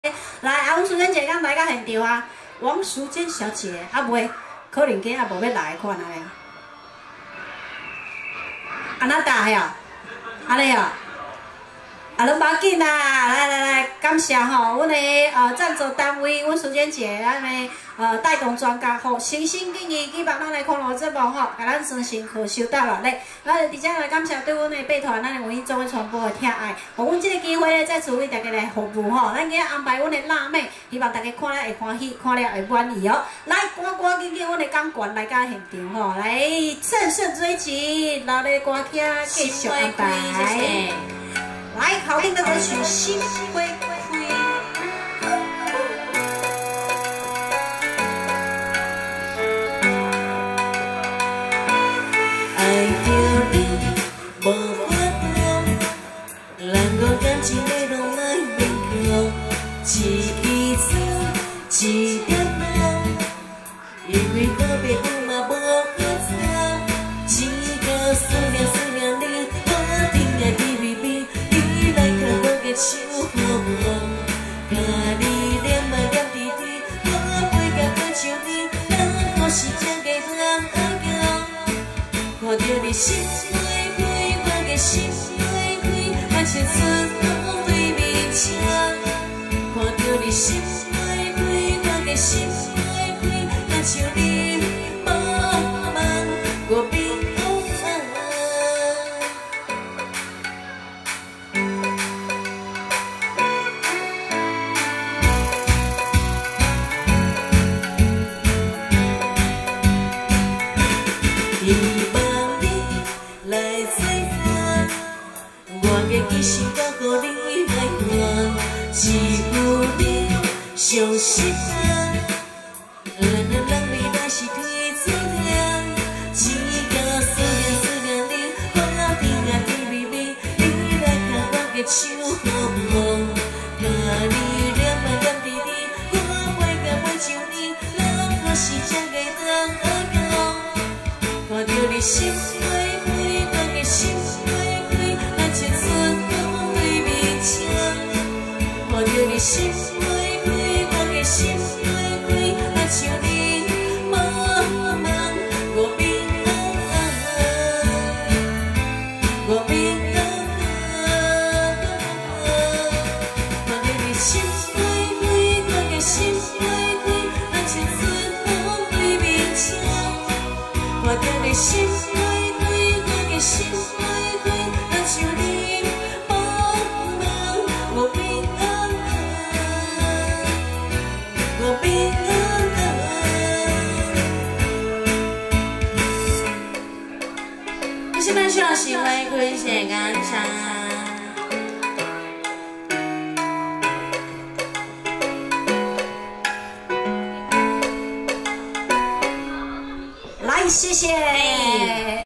来，王淑珍姐刚来到现场啊，王淑珍小姐啊袂，可能今仔无要来款啊咧。安那大呀？安尼啊？啊，拢无要紧啦，来，感谢吼，阮的赞助单位，阮淑娟姐，咱的带动专家吼，诚心建议希望咱来看录节目吼，甲咱真心可收到落来。咱直接来感谢对阮的备团，咱的文艺综艺传播的疼爱，互阮即个机会咧，再次为大家来服务吼。咱今日安排阮的辣妹，希望大家看了会欢喜，看了会满意哦。来，赶紧，阮的港管来到现场吼，来乘胜追击，老的歌曲继续安排。来，好听的歌曲《心灰灰》。 爱着你无法度，咱我感情的拢莫勉强，一支酒一点红，因为告别有嘛无法走，只讲思念你，我甜的甜蜜蜜。手好望，甲你念啊念滴滴，我背甲背像你，哪可是这个人爱看着你心灰灰，我的心灰灰，咱像春风对面墙。看着你心灰灰，我的心灰灰，咱像你茫茫我边。希望你来做伴，我的一生交予你来看，只有你上适合。咱未来是天注定，只讲思念你，我甜啊甜蜜蜜，你来甲我的手好望，甲你念啊念滴滴，我背甲背像你，哪可是这个人爱看着你心灰灰，我的心灰灰，咱像春风对面墙。看着你心灰灰，我的心灰灰，咱像你茫茫我边我边看着你心灰灰，我的心灰灰，咱像春风对面墙。看着你心灰灰，我的心灰灰，咱像你茫茫我边我边你现在需要心灰灰写感伤。 来，谢谢。